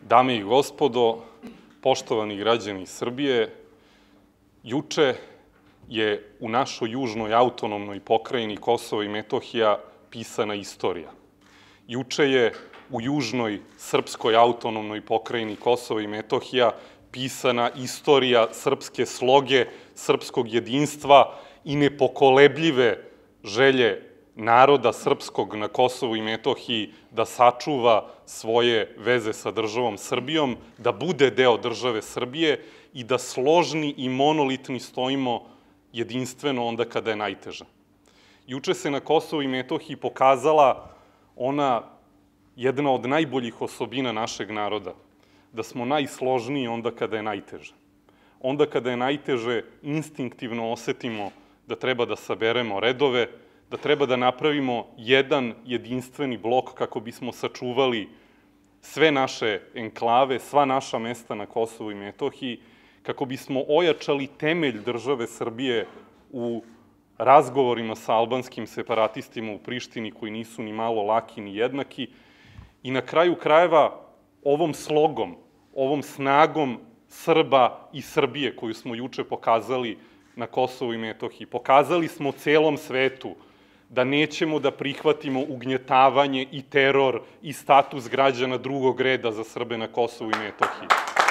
Dame i gospodo, poštovani građani Srbije, juče je u našoj južnoj autonomnoj pokrajini Kosovo i Metohija pisana istorija. Juče je u južnoj srpskoj autonomnoj pokrajini Kosovo i Metohija pisana istorija srpske sloge, srpskog jedinstva i nepokolebljive želje naroda srpskog na Kosovu i Metohiji da sačuva svoje veze sa državom Srbijom, da bude deo države Srbije i da složni i monolitni stojimo jedinstveno onda kada je najteže. Juče se na Kosovu i Metohiji pokazala jedna od najboljih osobina našeg naroda, da smo najsložniji onda kada je najteže. Onda kada je najteže, instinktivno osetimo da treba da saberemo redove, da treba da napravimo jedan jedinstveni blok kako bismo sačuvali sve naše enklave, sva naša mesta na Kosovu i Metohiji, kako bismo ojačali temelj države Srbije u razgovorima sa albanskim separatistima u Prištini, koji nisu ni malo laki ni jednaki, i na kraju krajeva ovom slogom, ovom snagom Srba i Srbije koju smo juče pokazali na Kosovu i Metohiji. Pokazali smo celom svetu da nećemo da prihvatimo ugnjetavanje i teror i status građana drugog reda za Srbe na Kosovu i Metohiji.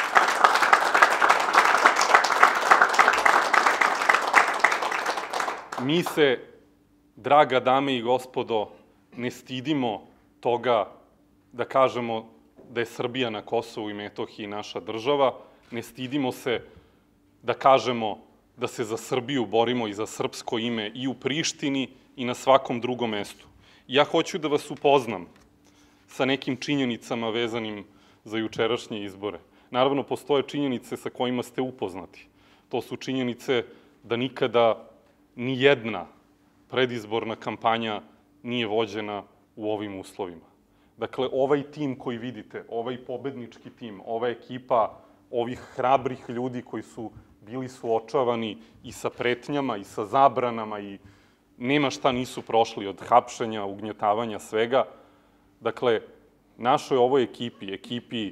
Mi se, draga dame i gospodo, ne stidimo toga da kažemo da je Srbija na Kosovu i Metohiji naša država, ne stidimo se da kažemo da se za Srbiju borimo i za srpsko ime i u Prištini i na svakom drugom mestu. Ja hoću da vas upoznam sa nekim činjenicama vezanim za jučerašnje izbore. Naravno, postoje činjenice sa kojima ste upoznati. To su činjenice da nikada ni jedna predizborna kampanja nije vođena u ovim uslovima. Dakle, ovaj tim koji vidite, ovaj pobednički tim, ova ekipa ovih hrabrih ljudi koji su bili suočavani i sa pretnjama i sa zabranama i nema šta nisu prošli od hapšenja, ugnjetavanja, svega. Dakle, našoj ovoj ekipi, ekipi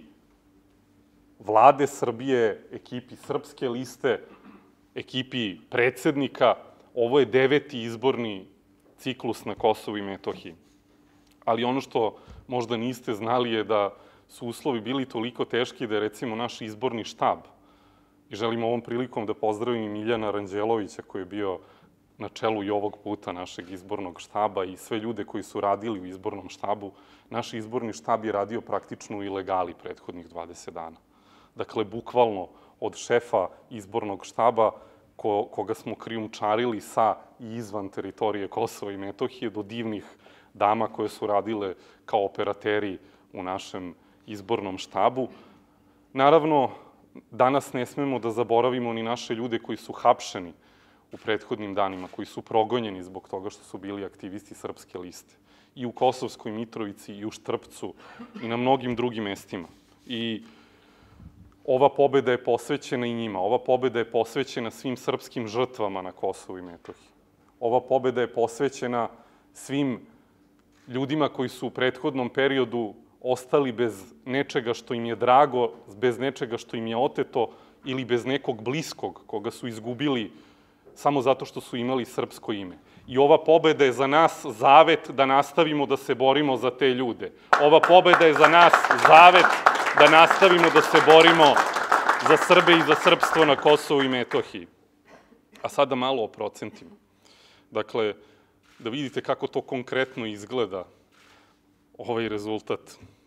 Vlade Srbije, ekipi Srpske liste, ekipi predsednika, ovo je 9. izborni ciklus na Kosovu i Metohiji. Ali ono što možda niste znali je da su uslovi bili toliko teški da je, recimo, naš izborni štab, i želim ovom prilikom da pozdravim i Miljana Ranđelovića koji je bio na čelu i ovog puta našeg izbornog štaba i sve ljude koji su radili u izbornom štabu. Naš izborni štab je radio praktično u ilegali prethodnih 20 dana. Dakle, bukvalno od šefa izbornog štaba koga smo krijumčarili sa i izvan teritorije Kosova i Metohije do divnih dama koje su radile kao operateri u našem izbornom štabu. Naravno, danas ne smemo da zaboravimo ni naše ljude koji su hapšeni u prethodnim danima, koji su progonjeni zbog toga što su bili aktivisti Srpske liste. I u Kosovskoj Mitrovici, i u Štrpcu, i na mnogim drugim mestima. I ova pobeda je posvećena i njima. Ova pobeda je posvećena svim srpskim žrtvama na Kosovu i Metohiji. Ova pobeda je posvećena svim ljudima koji su u prethodnom periodu ostali bez nečega što im je drago, bez nečega što im je oteto ili bez nekog bliskog koga su izgubili samo zato što su imali srpsko ime. I ova pobeda je za nas zavet da nastavimo da se borimo za te ljude. Ova pobeda je za nas zavet da nastavimo da se borimo za Srbe i za srpstvo na Kosovu i Metohiji. A sada malo o procentima. Dakle, da vidite kako to konkretno izgleda, ovaj rezultat.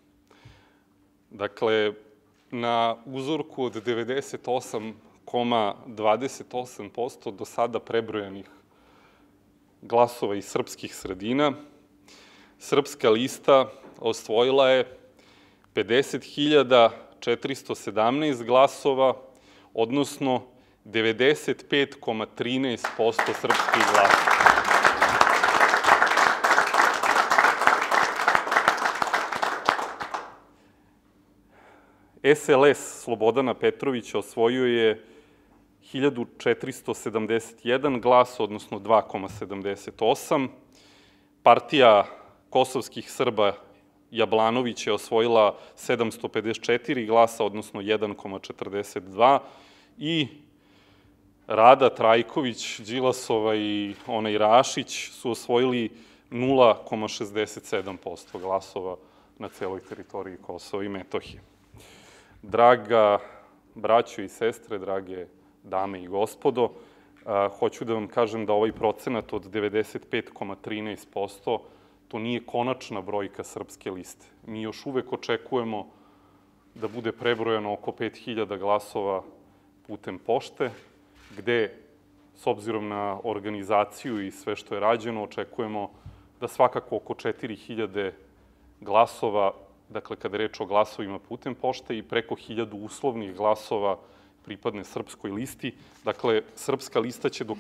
Dakle, na uzorku od 98,28% do sada prebrojanih glasova iz srpskih sredina, Srpska lista osvojila je 50.417 glasova, odnosno 95,13% srpskih glasova. SLS Slobodana Petrovića osvojio je 1.471 glas, odnosno 2,78. Partija kosovskih Srba Jablanović je osvojila 754 glasa, odnosno 1,42 i Rada Trajković, Đilasova i onaj Rašić su osvojili 0,67% glasova na celoj teritoriji Kosova i Metohije. Draga braćo i sestre, drage dame i gospodo, hoću da vam kažem da ovaj procenat od 95,13% to nije konačna brojka Srpske liste. Mi još uvek očekujemo da bude prebrojano oko 5000 glasova putem pošte, gde, s obzirom na organizaciju i sve što je rađeno, očekujemo da svakako oko 4000 glasova, dakle, kada je reč o glasovima putem pošte, i preko 1000 uslovnih glasova pripadne Srpskoj listi. Dakle, Srpska lista će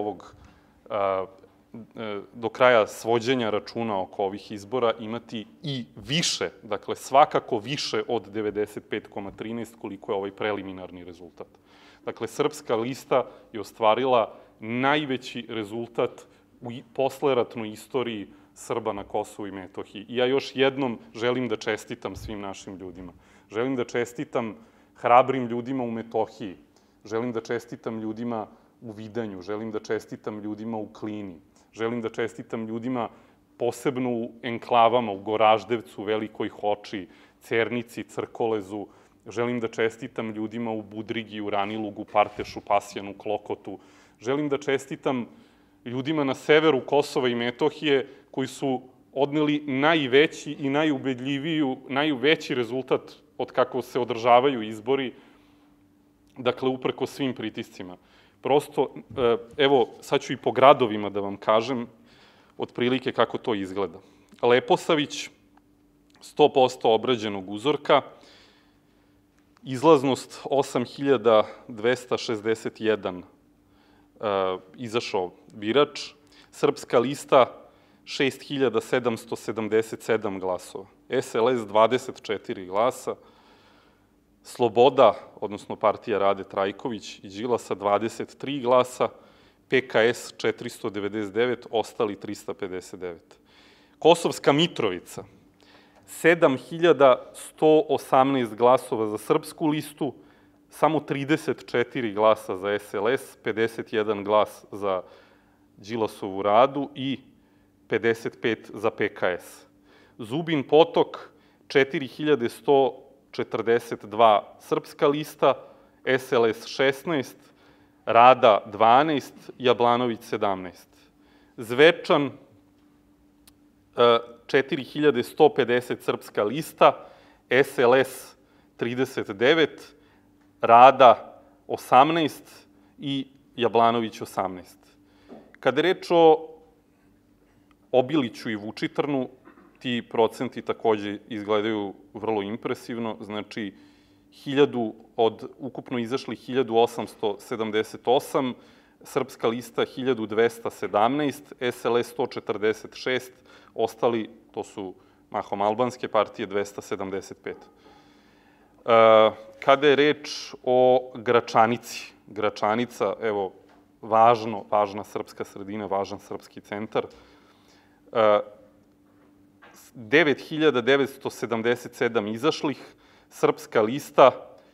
do kraja svođenja računa oko ovih izbora imati i više, dakle, svakako više od 95,13, koliko je ovaj preliminarni rezultat. Dakle, Srpska lista je ostvarila najveći rezultat u posleratnoj istoriji Srba na Kosovu i Metohiji. I ja još jednom želim da čestitam svim našim ljudima. Želim da čestitam hrabrim ljudima u Metohiji. Želim da čestitam ljudima u Vidanju. Želim da čestitam ljudima u Klini. Želim da čestitam ljudima posebno u enklavama, u Goraždevcu, Velikoj Hoči, Cernici, Crkolezu. Želim da čestitam ljudima u Budrigi, u Ranilugu, Partešu, Pasjanu, Klokotu. Želim da čestitam ljudima na severu Kosova i Metohije koji su odneli najveći i najveći rezultat od kako se održavaju izbori, dakle, upreko svim pritiscima. Prosto, evo, sad ću i po gradovima da vam kažem otprilike kako to izgleda. Leposavić, 100% obrađenog uzorka, izlaznost 8261 izašao birač, Srpska lista 6777 glasova, SLS 24 glasa, Sloboda, odnosno partija Rade Trajković i Đilasa 23 glasa, PKS 499, ostali 359. Kosovska Mitrovica, 7118 glasova za Srpsku listu, samo 34 glasa za SLS, 51 glas za Đilasovu Radu i 55 za PKS. Zubin Potok, 4142 Srpska lista, SLS 16, Rada 12, Jablanović 17. Zvečan, 4150 Srpska lista, SLS 39, Rada 18 i Jablanović 18. Kada je reč o Obiliću i Vučitrnu, ti procenti takođe izgledaju vrlo impresivno, znači od ukupno izašli 1878, Srpska lista 1217, SLS 146, ostali, to su mahom albanske partije, 275. Kada je reč o Gračanici, Gračanica, evo, važna srpska sredina, važan srpski centar, 9977 izašlih, Srpska lista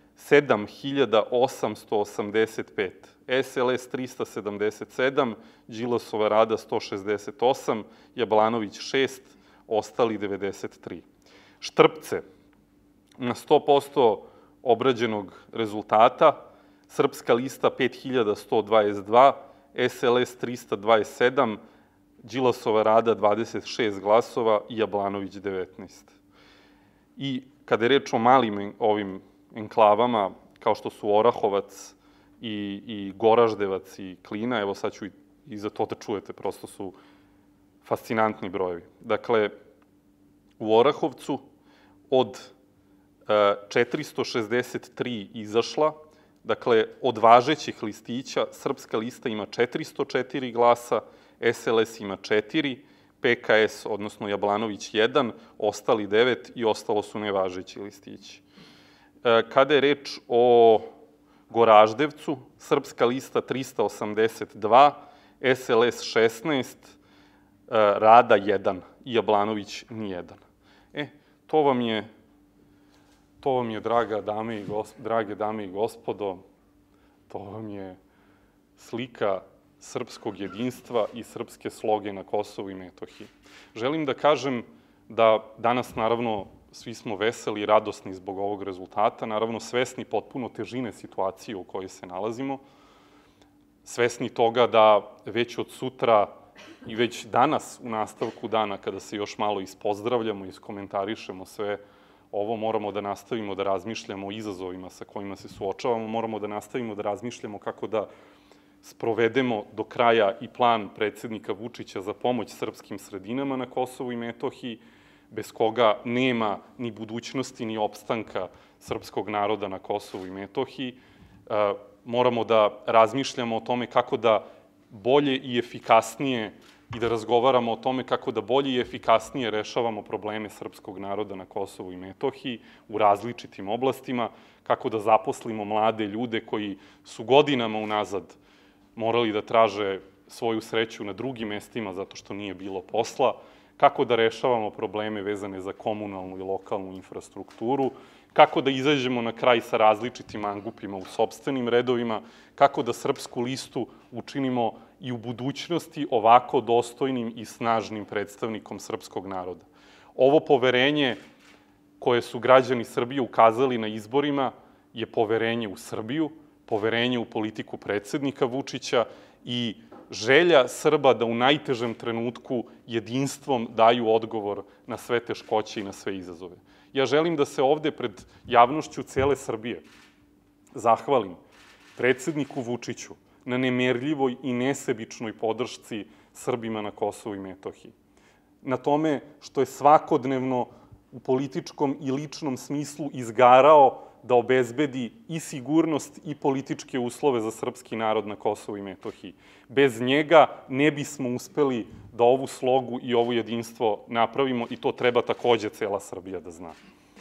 7885, SLS 377, Đilasova Rada 168, Jablanović 6, ostali 93. Štrpce, na 100% obrađenog rezultata, Srpska lista 5122, SLS 327, Đilasova Rada 26 glasova i Jablanović 19. I kada je reč o malim ovim enklavama, kao što su Orahovac i Goraždevac i Klina, evo sad ću i za to da čujete, prosto su fascinantni brojevi. Dakle, u Orahovcu od 463 izašla, dakle, od važećih listića, Srpska lista ima 404 glasa, SLS ima 4, PKS, odnosno Jablanović 1, ostali 9 i ostalo su nevažeći listići. Kada je reč o Goraždevcu, Srpska lista 382, SLS 16, Rada 1 i Jablanović nijedan. To vam je, drage dame i gospodo, to vam je slika srpskog jedinstva i srpske sloge na Kosovu i Metohiji. Želim da kažem da danas, naravno, svi smo veseli i radosni zbog ovog rezultata, naravno svesni potpuno težine situacije u kojoj se nalazimo, svesni toga da već od sutra i već danas u nastavku dana, kada se još malo ispozdravljamo, iskomentarišemo sve ovo, moramo da nastavimo da razmišljamo o izazovima sa kojima se suočavamo, moramo da nastavimo da razmišljamo kako da sprovedemo do kraja i plan predsednika Vučića za pomoć srpskim sredinama na Kosovu i Metohiji, bez koga nema ni budućnosti ni opstanka srpskog naroda na Kosovu i Metohiji. Moramo da razmišljamo o tome kako da bolje i efikasnije i da razgovaramo o tome kako da bolje i efikasnije rešavamo probleme srpskog naroda na Kosovu i Metohiji u različitim oblastima, kako da zaposlimo mlade ljude koji su godinama unazad morali da traže svoju sreću na drugim mestima zato što nije bilo posla, kako da rešavamo probleme vezane za komunalnu i lokalnu infrastrukturu, kako da izađemo na kraj sa različitim mangupima u sopstvenim redovima, kako da Srpsku listu učinimo i u budućnosti ovako dostojnim i snažnim predstavnikom srpskog naroda. Ovo poverenje koje su građani Srbije ukazali na izborima je poverenje u Srbiju, poverenje u politiku predsednika Vučića i želja Srba da u najtežem trenutku jedinstvom daju odgovor na sve teškoće i na sve izazove. Ja želim da se ovde pred javnošću cele Srbije zahvalim predsedniku Vučiću na nemerljivoj i nesebičnoj podršci Srbima na Kosovu i Metohiji. Na tome što je svakodnevno u političkom i ličnom smislu izgarao da obezbedi i sigurnost i političke uslove za srpski narod na Kosovu i Metohiji. Bez njega ne bismo uspeli da ovu slogu i ovo jedinstvo napravimo i to treba takođe cela Srbija da zna.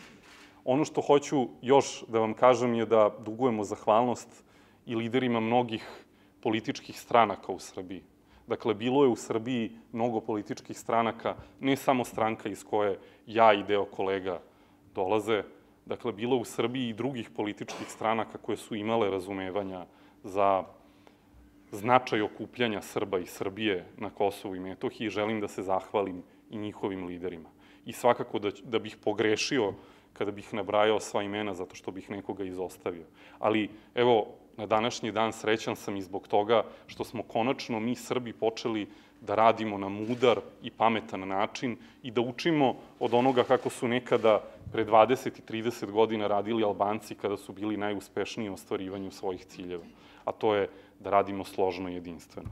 Ono što hoću još da vam kažem je da dugujemo zahvalnost i liderima mnogih političkih stranaka u Srbiji. Dakle, bilo je u Srbiji mnogo političkih stranaka, ne samo stranka iz koje ja i deo kolega dolaze. Dakle, bilo u Srbiji i drugih političkih stranaka koje su imale razumevanja za značaj okupljanja Srba i Srbije na Kosovu i Metohiji. Želim da se zahvalim i njihovim liderima. I svakako da bih pogrešio kada bih nabrajao sva imena zato što bih nekoga izostavio. Ali, evo, na današnji dan srećan sam i zbog toga što smo konačno mi Srbi počeli da radimo na mudar i pametan način i da učimo od onoga kako su nekada pre 20 i 30 godina radili Albanci kada su bili najuspešniji u ostvarivanju svojih ciljeva, a to je da radimo složno i jedinstveno.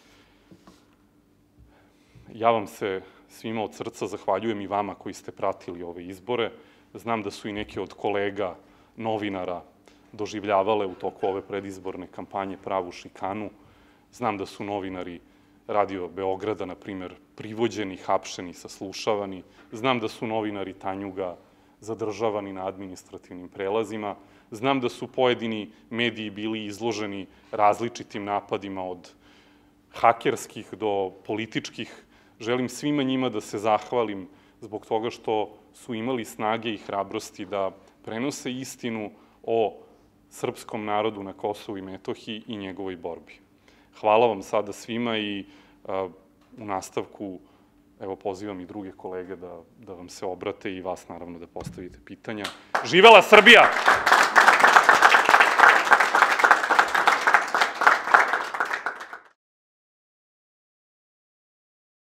Ja vam se svima od srca zahvaljujem i vama koji ste pratili ove izbore. Znam da su i neke od kolega novinara doživljavale u toku ove predizborne kampanje pravu šikanu. Znam da su novinari Radio Beograda, na primer, privođeni, hapšeni, saslušavani. Znam da su novinari Tanjuga zadržavani na administrativnim prelazima. Znam da su pojedini mediji bili izloženi različitim napadima od hakerskih do političkih. Želim svima njima da se zahvalim zbog toga što su imali snage i hrabrosti da prenose istinu o srpskom narodu na Kosovu i Metohiji i njegovoj borbi. Hvala vam sada svima i u nastavku evo pozivam i druge kolege da vam se obrate i vas naravno da postavite pitanja. Živela Srbija!